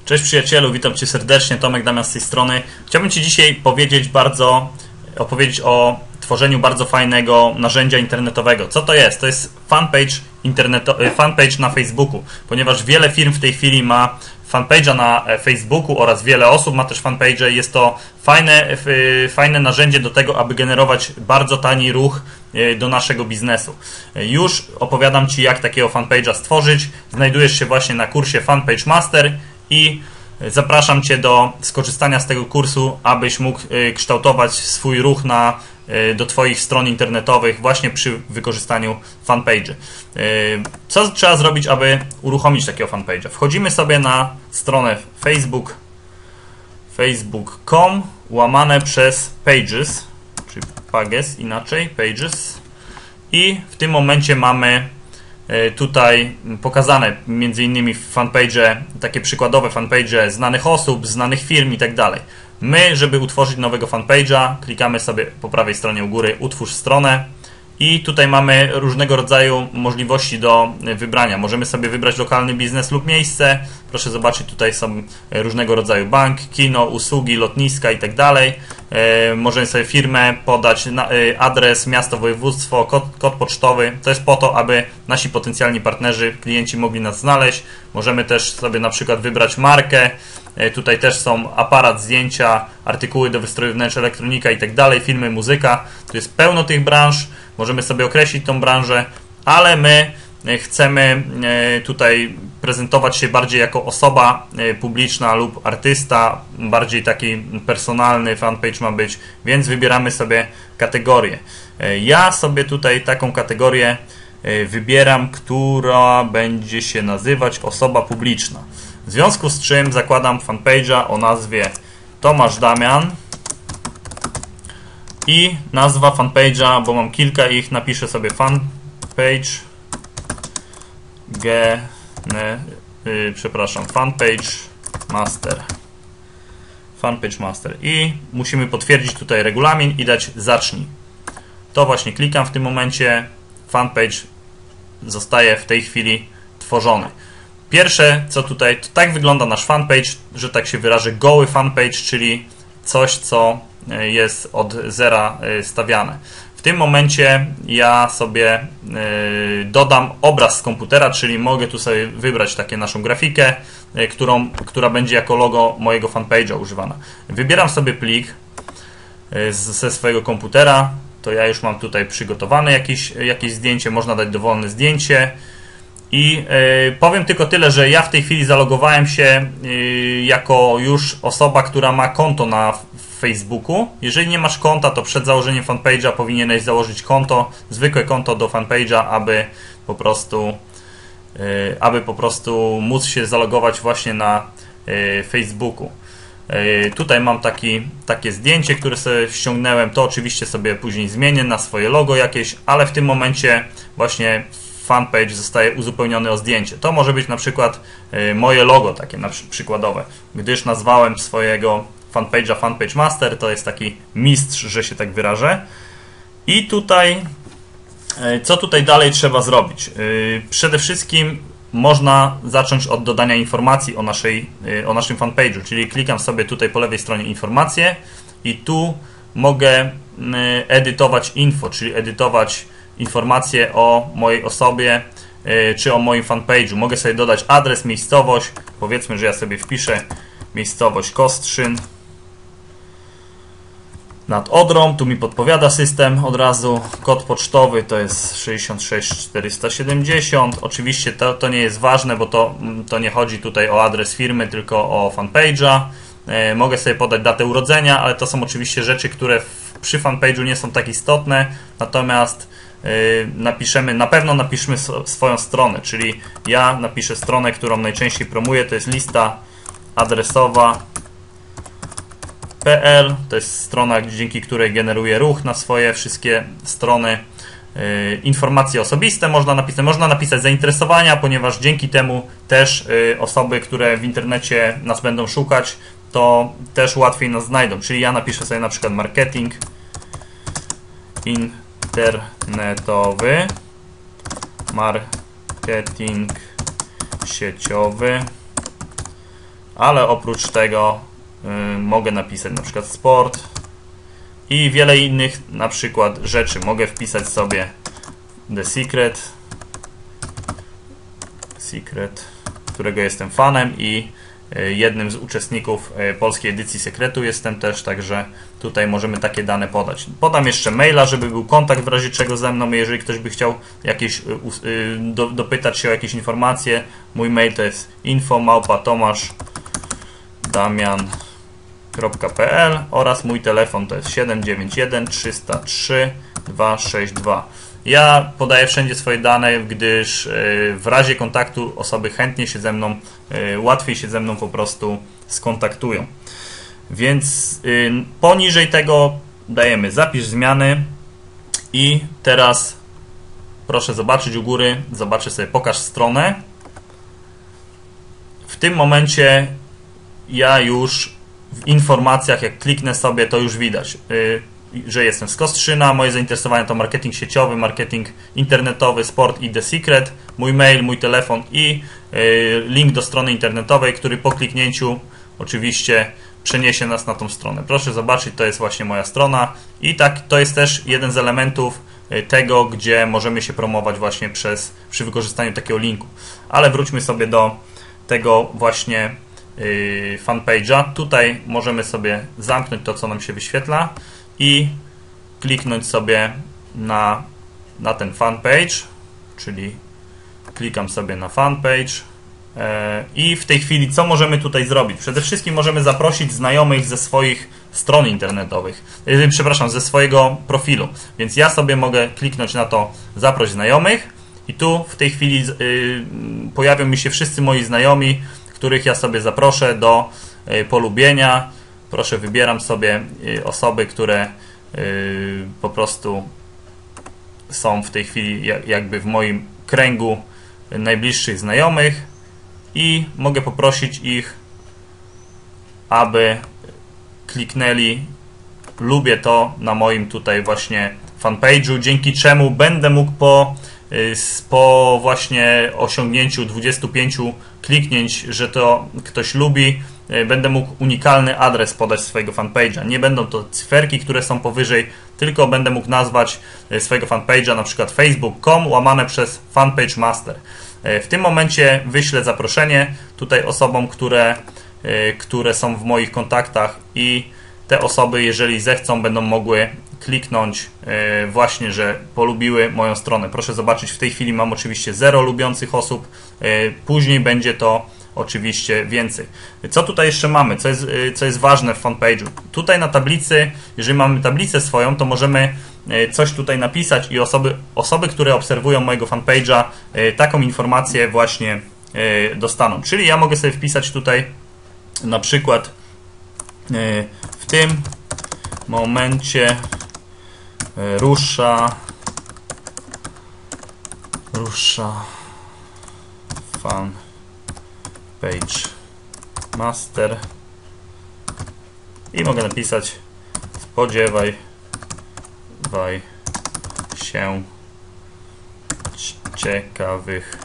Cześć przyjacielu, witam Cię serdecznie, Tomek Damian z tej strony. Chciałbym Ci dzisiaj opowiedzieć o tworzeniu bardzo fajnego narzędzia internetowego. Co to jest? To jest fanpage na Facebooku, ponieważ wiele firm w tej chwili ma fanpage'a na Facebooku oraz wiele osób ma też fanpage'e. Jest to fajne narzędzie do tego, aby generować bardzo tani ruch do naszego biznesu. Już opowiadam Ci, jak takiego fanpage'a stworzyć. Znajdujesz się właśnie na kursie Fanpage Master i zapraszam Cię do skorzystania z tego kursu, abyś mógł kształtować swój ruch do Twoich stron internetowych właśnie przy wykorzystaniu fanpage'y. Co trzeba zrobić, aby uruchomić takiego fanpage'a? Wchodzimy sobie na stronę facebook.com /pages, czyli pages inaczej, pages, i w tym momencie mamy tutaj pokazane m.in. fanpage, takie przykładowe fanpage znanych osób, znanych firm i tak dalej. My, żeby utworzyć nowego fanpage'a, klikamy sobie po prawej stronie u góry utwórz stronę i tutaj mamy różnego rodzaju możliwości do wybrania. Możemy sobie wybrać lokalny biznes lub miejsce. Proszę zobaczyć, tutaj są różnego rodzaju bank, kino, usługi, lotniska i tak dalej. Możemy sobie firmę podać, adres, miasto, województwo, kod pocztowy. To jest po to, aby nasi potencjalni partnerzy, klienci mogli nas znaleźć. Możemy też sobie na przykład wybrać markę. Tutaj też są aparat, zdjęcia, artykuły do wystroju wnętrz, elektronika i tak dalej, filmy, muzyka. Tu jest pełno tych branż. Możemy sobie określić tą branżę, ale my chcemy tutaj prezentować się bardziej jako osoba publiczna lub artysta, bardziej taki personalny fanpage ma być, więc wybieramy sobie kategorię. Ja sobie tutaj taką kategorię wybieram, która będzie się nazywać osoba publiczna. W związku z czym zakładam fanpage'a o nazwie Tomasz Damian i nazwa fanpage'a, bo mam kilka ich, napiszę sobie fanpage fanpage master i musimy potwierdzić tutaj regulamin i dać zacznij. To właśnie klikam w tym momencie, fanpage zostaje w tej chwili tworzony. Pierwsze co tutaj, to tak wygląda nasz fanpage, że tak się wyrażę, goły fanpage, czyli coś co jest od zera stawiane. W tym momencie ja sobie dodam obraz z komputera, czyli mogę tu sobie wybrać taką naszą grafikę, która będzie jako logo mojego fanpage'a używana. Wybieram sobie plik ze swojego komputera, to ja już mam tutaj przygotowane jakieś zdjęcie, można dać dowolne zdjęcie. I powiem tylko tyle, że ja w tej chwili zalogowałem się jako już osoba, która ma konto na Facebooku. Jeżeli nie masz konta, to przed założeniem fanpage'a powinieneś założyć konto, zwykłe konto do fanpage'a, aby po prostu móc się zalogować właśnie na Facebooku. Tutaj mam takie zdjęcie, które sobie ściągnąłem. To oczywiście sobie później zmienię na swoje logo jakieś, ale w tym momencie właśnie fanpage zostaje uzupełniony o zdjęcie. To może być na przykład moje logo, takie przykładowe, gdyż nazwałem swojego fanpage'a Fanpage Master, to jest taki mistrz, że się tak wyrażę. I tutaj, co tutaj dalej trzeba zrobić? Przede wszystkim można zacząć od dodania informacji o naszym fanpage'u, czyli klikam sobie tutaj po lewej stronie informacje i tu mogę edytować info, czyli edytować informacje o mojej osobie czy o moim fanpage'u. Mogę sobie dodać adres, miejscowość. Powiedzmy, że ja sobie wpiszę miejscowość Kostrzyn nad Odrą. Tu mi podpowiada system od razu. Kod pocztowy to jest 66470. Oczywiście to nie jest ważne, bo to nie chodzi tutaj o adres firmy, tylko o fanpage'a. Mogę sobie podać datę urodzenia, ale to są oczywiście rzeczy, które przy fanpage'u nie są tak istotne. Natomiast na pewno napiszmy swoją stronę, czyli ja napiszę stronę, którą najczęściej promuję, to jest lista adresowa.pl, to jest strona, dzięki której generuję ruch na swoje wszystkie strony. Informacje osobiste można napisać zainteresowania, ponieważ dzięki temu też osoby, które w internecie nas będą szukać, to też łatwiej nas znajdą, czyli ja napiszę sobie na przykład marketing internetowy, marketing sieciowy ale oprócz tego mogę napisać na przykład sport i wiele innych na przykład rzeczy. Mogę wpisać sobie The Secret, którego jestem fanem i jednym z uczestników polskiej edycji Sekretu jestem też, także tutaj możemy takie dane podać. Podam jeszcze maila, żeby był kontakt w razie czego ze mną, jeżeli ktoś by chciał jakieś dopytać się o jakieś informacje. Mój mail to jest info@tomaszDamian.pl oraz mój telefon to jest 791 303 262. Ja podaję wszędzie swoje dane, gdyż w razie kontaktu osoby chętnie się ze mną, łatwiej się ze mną po prostu skontaktują. Więc poniżej tego dajemy zapisz zmiany i teraz proszę zobaczyć u góry, zobaczę sobie pokaż stronę. W tym momencie ja już w informacjach, jak kliknę sobie, to już widać, że jestem z Kostrzyna, moje zainteresowania to marketing sieciowy, marketing internetowy, sport i The Secret, mój mail, mój telefon i link do strony internetowej, który po kliknięciu oczywiście przeniesie nas na tą stronę. Proszę zobaczyć, to jest właśnie moja strona i tak, to jest też jeden z elementów tego, gdzie możemy się promować właśnie przy wykorzystaniu takiego linku. Ale wróćmy sobie do tego właśnie fanpage'a. Tutaj możemy sobie zamknąć to, co nam się wyświetla i kliknąć sobie na ten fanpage, czyli klikam sobie na fanpage i w tej chwili co możemy tutaj zrobić? Przede wszystkim możemy zaprosić znajomych ze swoich stron internetowych, przepraszam, ze swojego profilu, więc ja sobie mogę kliknąć na to zaproś znajomych i tu w tej chwili pojawią mi się wszyscy moi znajomi, których ja sobie zaproszę do polubienia. Proszę, wybieram sobie osoby, które po prostu są w tej chwili jakby w moim kręgu najbliższych znajomych i mogę poprosić ich, aby kliknęli lubię to na moim tutaj właśnie fanpage'u, dzięki czemu będę mógł po właśnie osiągnięciu 25 kliknięć, że to ktoś lubi, będę mógł unikalny adres podać swojego fanpage'a. Nie będą to cyferki, które są powyżej, tylko będę mógł nazwać swojego fanpage'a na przykład facebook.com/fanpage master. W tym momencie wyślę zaproszenie tutaj osobom, które są w moich kontaktach i te osoby, jeżeli zechcą, będą mogły kliknąć właśnie, że polubiły moją stronę. Proszę zobaczyć, w tej chwili mam oczywiście 0 lubiących osób, później będzie to oczywiście więcej. Co tutaj jeszcze mamy? Co jest ważne w fanpage'u? Tutaj na tablicy, jeżeli mamy tablicę swoją, to możemy coś tutaj napisać i osoby, które obserwują mojego fanpage'a, taką informację właśnie dostaną. Czyli ja mogę sobie wpisać tutaj na przykład w tym momencie rusza fanpage master i mogę napisać spodziewaj się ciekawych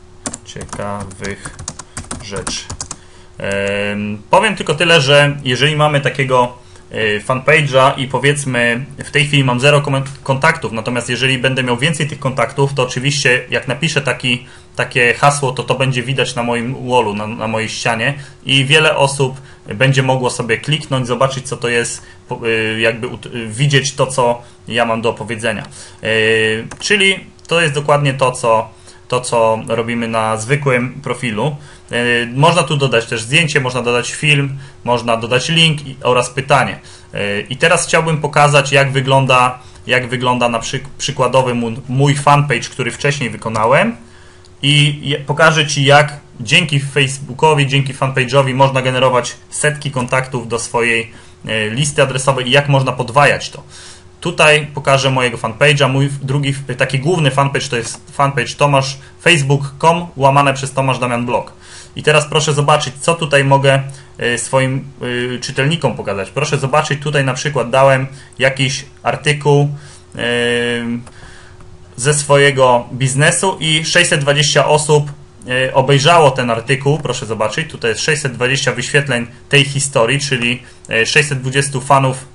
rzeczy. Powiem tylko tyle, że jeżeli mamy takiego fanpage'a i powiedzmy w tej chwili mam 0 kontaktów, natomiast jeżeli będę miał więcej tych kontaktów, to oczywiście jak napiszę takie hasło, to będzie widać na moim wallu, na mojej ścianie i wiele osób będzie mogło sobie kliknąć, zobaczyć co to jest, jakby widzieć to, co ja mam do powiedzenia. Czyli to jest dokładnie to, co robimy na zwykłym profilu. Można tu dodać też zdjęcie, można dodać film, można dodać link oraz pytanie. I teraz chciałbym pokazać, jak wygląda na przykładowy mój fanpage, który wcześniej wykonałem i pokażę Ci, jak dzięki Facebookowi, dzięki fanpage'owi można generować setki kontaktów do swojej listy adresowej i jak można podwajać to. Tutaj pokażę mojego fanpage'a. Mój drugi, taki główny fanpage to jest fanpage Tomasz, facebook.com/Tomasz Damian Blog. I teraz proszę zobaczyć, co tutaj mogę swoim czytelnikom pokazać. Proszę zobaczyć, tutaj na przykład dałem jakiś artykuł ze swojego biznesu i 620 osób obejrzało ten artykuł, proszę zobaczyć, tutaj jest 620 wyświetleń tej historii, czyli 620 fanów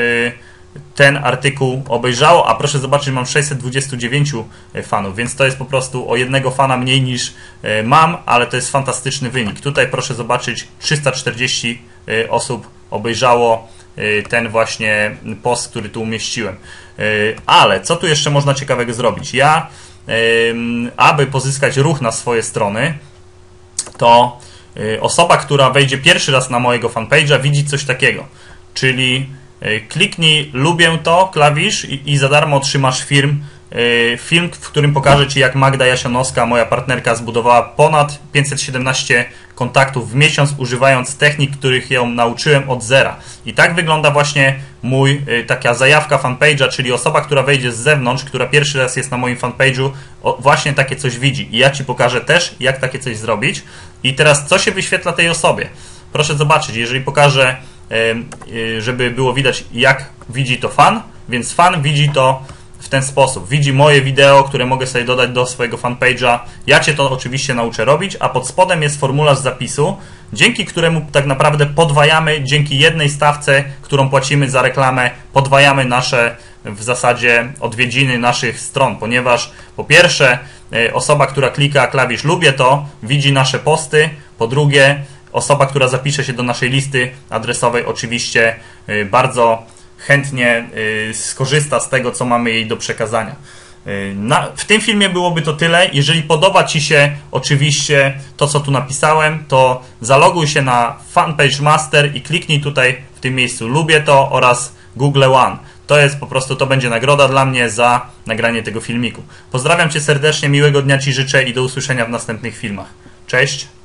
ten artykuł obejrzało, a proszę zobaczyć, mam 629 fanów, więc to jest po prostu o jednego fana mniej niż mam, ale to jest fantastyczny wynik. Tutaj proszę zobaczyć, 340 osób obejrzało ten właśnie post, który tu umieściłem. Ale co tu jeszcze można ciekawego zrobić? Ja, aby pozyskać ruch na swoje strony, to osoba, która wejdzie pierwszy raz na mojego fanpage'a, widzi coś takiego, czyli kliknij lubię to, klawisz i za darmo otrzymasz film, w którym pokażę Ci, jak Magda Jasionowska, moja partnerka, zbudowała ponad 517 kontaktów w miesiąc, używając technik, których ją nauczyłem od zera. I tak wygląda właśnie taka zajawka fanpage'a, czyli osoba, która wejdzie z zewnątrz, która pierwszy raz jest na moim fanpage'u, właśnie takie coś widzi. I ja Ci pokażę też, jak takie coś zrobić. I teraz, co się wyświetla tej osobie? Proszę zobaczyć, jeżeli pokażę, żeby było widać, jak widzi to fan, więc fan widzi to w ten sposób. Widzi moje wideo, które mogę sobie dodać do swojego fanpage'a. Ja Cię to oczywiście nauczę robić, a pod spodem jest formularz zapisu, dzięki któremu tak naprawdę podwajamy, dzięki jednej stawce, którą płacimy za reklamę, podwajamy nasze w zasadzie odwiedziny naszych stron, ponieważ po pierwsze osoba, która klika klawisz lubię to, widzi nasze posty, po drugie osoba, która zapisze się do naszej listy adresowej, oczywiście bardzo chętnie skorzysta z tego, co mamy jej do przekazania. W tym filmie byłoby to tyle. Jeżeli podoba Ci się oczywiście to, co tu napisałem, to zaloguj się na Fanpage Master i kliknij tutaj w tym miejscu lubię to oraz Google One. To jest po prostu, to będzie nagroda dla mnie za nagranie tego filmiku. Pozdrawiam Cię serdecznie, miłego dnia Ci życzę i do usłyszenia w następnych filmach. Cześć!